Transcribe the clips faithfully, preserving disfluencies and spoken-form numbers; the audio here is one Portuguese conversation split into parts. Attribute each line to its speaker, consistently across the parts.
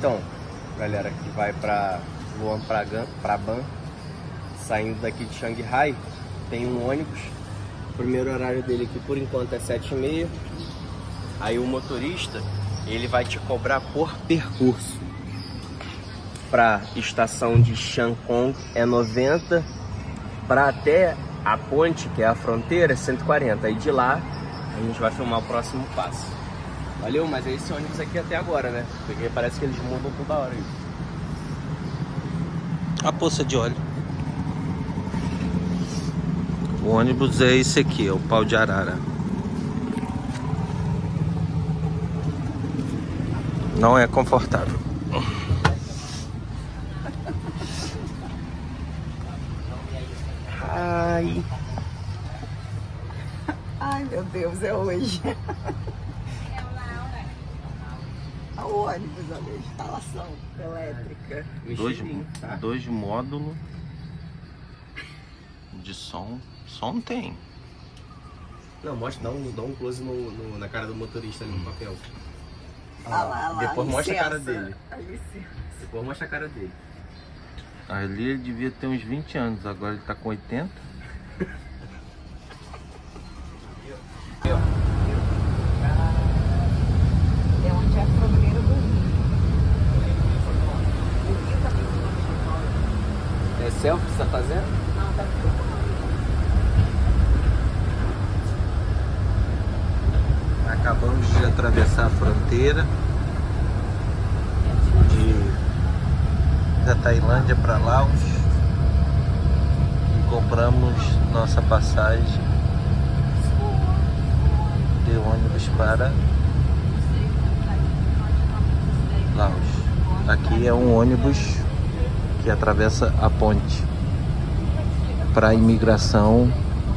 Speaker 1: Então, galera que vai para Luang Prabang, saindo daqui de Shanghai, tem um ônibus. O primeiro horário dele aqui por enquanto é sete e meia. Aí o motorista, ele vai te cobrar por percurso. Para estação de Shangkong é noventa, para até a ponte, que é a fronteira, é cento e quarenta. Aí de lá a gente vai filmar o próximo passo. Valeu, mas é esse ônibus aqui até agora, né? Porque parece que eles mudam toda hora isso.
Speaker 2: A poça de óleo. O ônibus é esse aqui, é o Pau de Arara. Não é confortável.
Speaker 1: Ai.
Speaker 3: Ai, meu Deus, é hoje. O ônibus, olha a instalação elétrica.
Speaker 2: Dois, tá? dois módulos de som. Som tem.
Speaker 1: Não, mostra, dá um, dá um close no, no, na cara do motorista ali no papel.
Speaker 3: Ah, lá, lá, lá,
Speaker 1: depois mostra
Speaker 3: licença.
Speaker 1: a cara dele.
Speaker 3: A licença.
Speaker 1: Depois mostra a cara dele.
Speaker 2: Ali ele devia ter uns vinte anos, agora ele tá com oitenta.
Speaker 3: É onde é a fronteira do Rio. O Rio tá bem.
Speaker 1: É selfie que você tá fazendo?
Speaker 3: Não, tá filmando.
Speaker 2: Acabamos de atravessar a fronteira de, da Tailândia para Laos e compramos nossa passagem de ônibus para Laos. Aqui é um ônibus que atravessa a ponte para a imigração,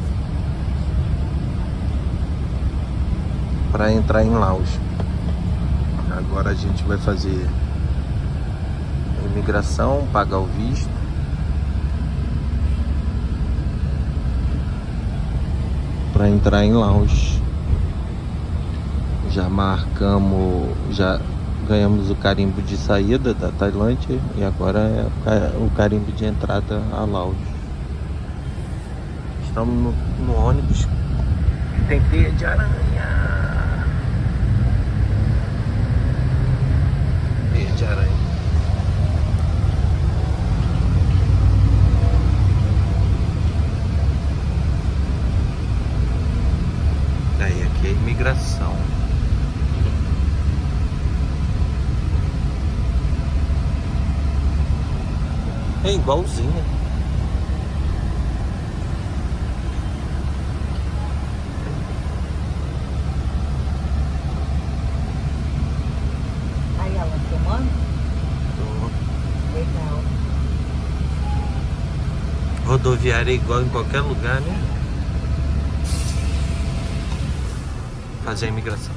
Speaker 2: para entrar em Laos. Agora a gente vai fazer a imigração, pagar o visto para entrar em Laos. Já marcamos, já ganhamos o carimbo de saída da Tailândia e agora é o carimbo de entrada a Laos. Estamos no, no ônibus que tem teia de aranha. De aranha. Daí aqui é a imigração. É igualzinha.
Speaker 3: Aí ela filmando? Legal.
Speaker 2: Rodoviária é igual em qualquer lugar, né? Fazer a imigração.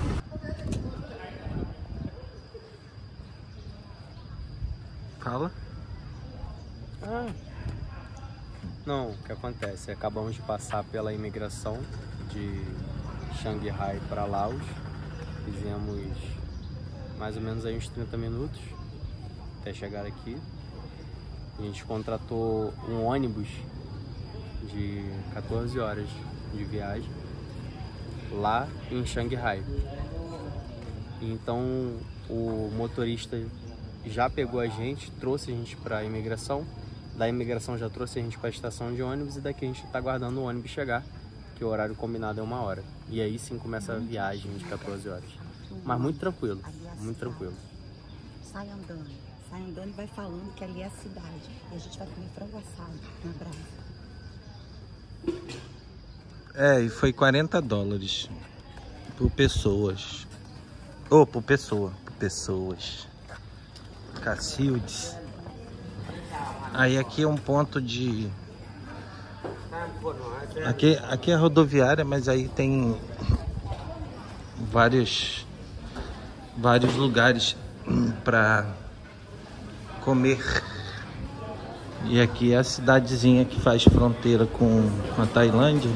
Speaker 2: Fala.
Speaker 1: Ah. Não, o que acontece? Acabamos de passar pela imigração de Shanghai para Laos. Fizemos mais ou menos aí uns trinta minutos até chegar aqui. A gente contratou um ônibus de quatorze horas de viagem lá em Shanghai. Então o motorista já pegou a gente, trouxe a gente para a imigração. Da imigração já trouxe a gente para a estação de ônibus e daqui a gente está aguardando o ônibus chegar, que o horário combinado é uma hora. E aí sim começa a viagem de quatorze horas. Mas muito tranquilo, muito tranquilo.
Speaker 3: Sai andando, sai andando e vai falando que ali é a cidade. E a gente vai comer frango assado na brasa.
Speaker 2: É, e foi quarenta dólares por pessoas. Ou oh, por pessoa, por pessoas. Cacildes. Aí aqui é um ponto de... Aqui, aqui é rodoviária, mas aí tem vários, vários lugares para comer. E aqui é a cidadezinha que faz fronteira com a Tailândia.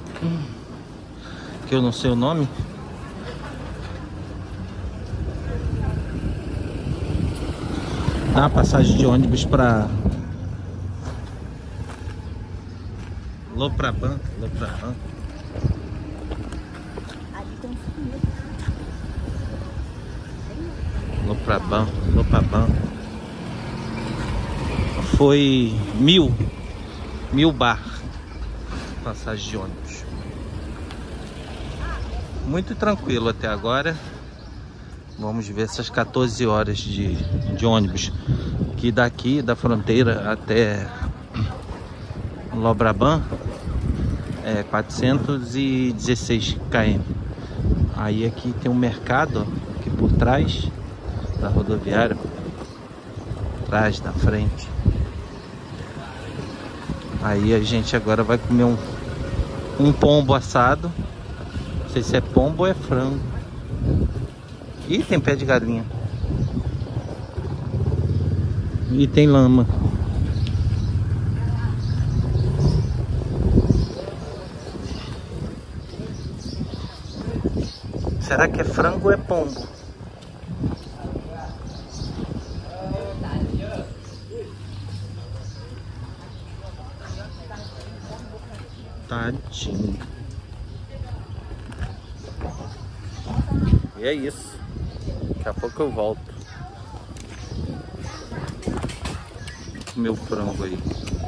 Speaker 2: Que eu não sei o nome. Ah, passagem de ônibus para Lopraban, Lopraban.
Speaker 3: Ali tem um filho.
Speaker 2: Lopraban, Lopraban. Foi mil, mil bar, passagem de ônibus. Muito tranquilo até agora. Vamos ver essas quatorze horas de, de ônibus, que daqui da fronteira até Lopraban é quatrocentos e dezesseis quilômetros. Aí aqui tem um mercado, ó, aqui por trás da rodoviária, atrás, na frente. Aí a gente agora vai comer um, um pombo assado. Não sei se é pombo ou é frango. Ih, tem pé de galinha. E tem lama. Será que é frango ou é pombo? Tadinho. E é isso. Daqui a pouco eu volto. Meu frango aí.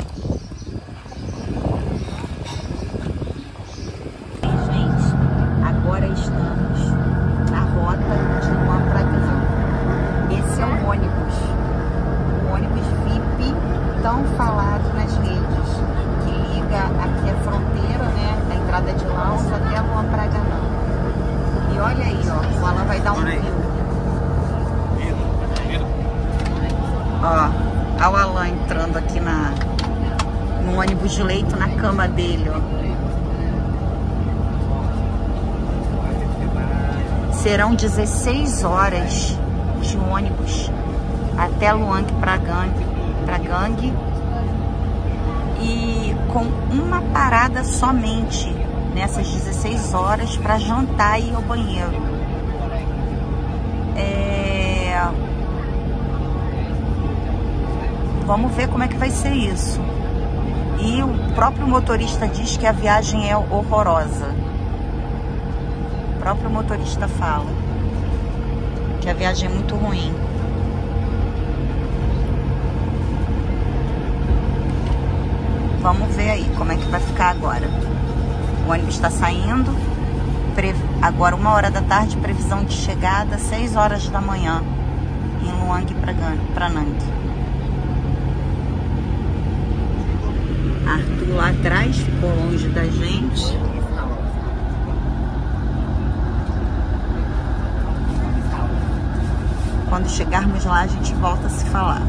Speaker 3: Gente, agora estamos na rota de Luan para Gand. Esse é o ônibus. O ônibus V I P, tão falado nas redes, que liga aqui a fronteira, né, da entrada de Laos até Luan para Gand. E olha aí, ó, o Alan vai dar um view. Ó, olha o Alan entrando aqui na, no ônibus de leito, na cama dele, ó. Serão dezesseis horas de ônibus até Luang Prabang, Prabang, e com uma parada somente nessas dezesseis horas para jantar e ir ao banheiro. É... Vamos ver como é que vai ser isso. E o próprio motorista diz que a viagem é horrorosa. O próprio motorista fala que a viagem é muito ruim. Vamos ver aí como é que vai ficar agora. O ônibus está saindo. Agora uma hora da tarde, previsão de chegada seis horas da manhã em Luang Prabang. Arthur lá atrás ficou longe da gente. Quando chegarmos lá, a gente volta a se falar.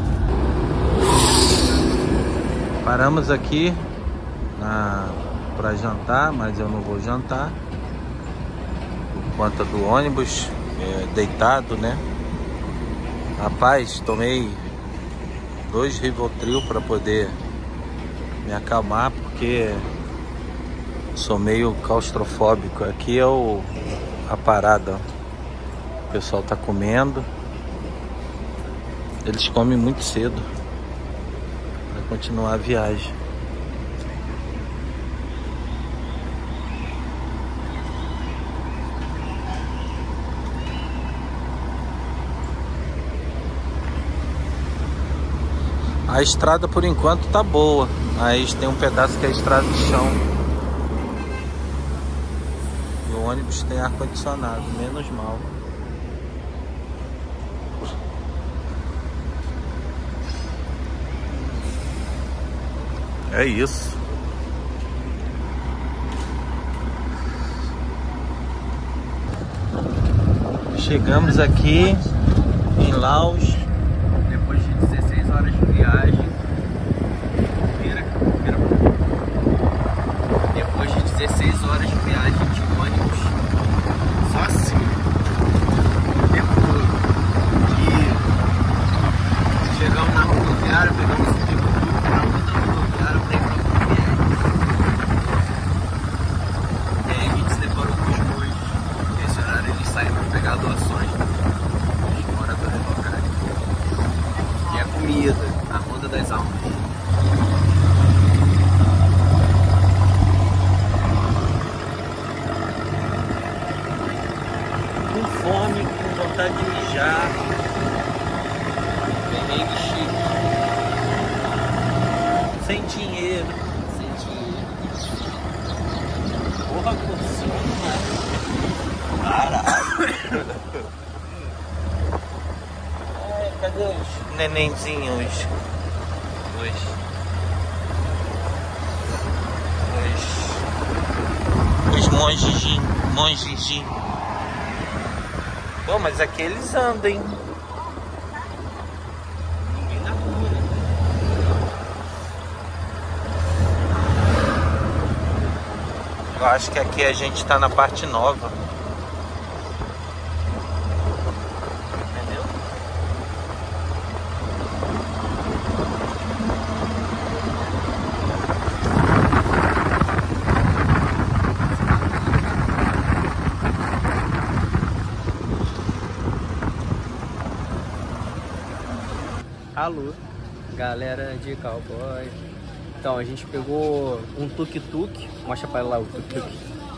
Speaker 2: Paramos aqui para jantar, mas eu não vou jantar por conta do ônibus, é, deitado, né? Rapaz, tomei dois Rivotril para poder me acalmar, porque sou meio claustrofóbico. Aqui é o, a parada. O pessoal tá comendo. Eles comem muito cedo para continuar a viagem. A estrada por enquanto tá boa, mas tem um pedaço que é a estrada de chão. E o ônibus tem ar-condicionado, menos mal. É isso. Chegamos aqui em Laos.
Speaker 1: Depois de dezesseis horas de viagem. Vira, vira. Depois de dezesseis horas de viagem de ônibus. Só assim. O tempo todo. E chegamos na rodoviária, pegamos o tempo todo pra outra rodoviária pra ir pra Viena. E aí a gente se deparou com os bois. Nesse horário eles saem pra pegar doações dos moradores locais. E é
Speaker 2: vontade de mijar. Perrengue chique. Sem dinheiro.
Speaker 1: Sem dinheiro. Porra, cursinho.
Speaker 2: Caralho. Ai, cadê os nenenzinhos? Os... Os... Os mongezinhos. Mongezinhos. Pô, mas aqui eles andam, hein? Ninguém na rua, né? Eu acho que aqui a gente tá na parte nova. Entendeu?
Speaker 1: Alô, galera de cowboy. Então, a gente pegou um tuk-tuk. Mostra pra lá o tuk-tuk.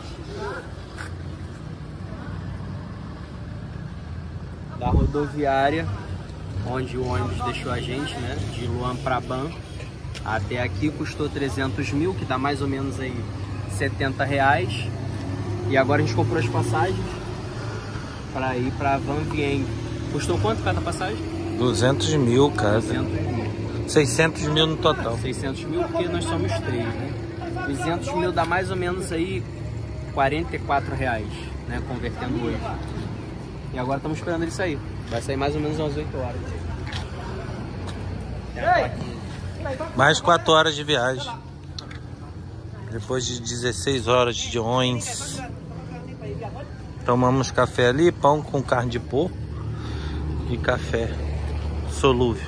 Speaker 1: Da rodoviária, onde o ônibus deixou a gente, né? De Luan pra Ban. Até aqui custou trezentos mil, que dá mais ou menos aí setenta reais. E agora a gente comprou as passagens pra ir pra Van Vieng. Custou quanto cada passagem?
Speaker 2: duzentos mil, cara.
Speaker 1: duzentos mil.
Speaker 2: seiscentos mil no total.
Speaker 1: seiscentos mil porque nós somos três, né? duzentos mil dá mais ou menos aí quarenta e quatro reais, né? Convertendo hoje. E agora estamos esperando ele sair. Vai sair mais ou menos umas oito horas.
Speaker 2: Mais quatro horas de viagem. Depois de dezesseis horas de ônibus. Tomamos café ali, pão com carne de porco e café solúvel.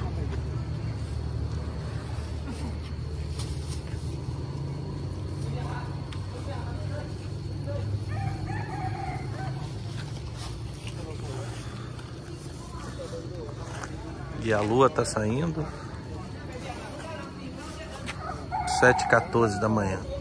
Speaker 2: E a lua tá saindo. sete e quatorze da manhã.